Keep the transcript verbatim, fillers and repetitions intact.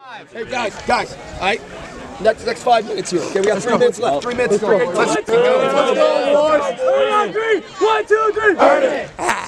Hey guys, guys, all right. Next, next five minutes here. Okay, we got three minutes left. Three minutes. Let's go. Let's go. Let's go. One, two, three. One, two, three. Burn it.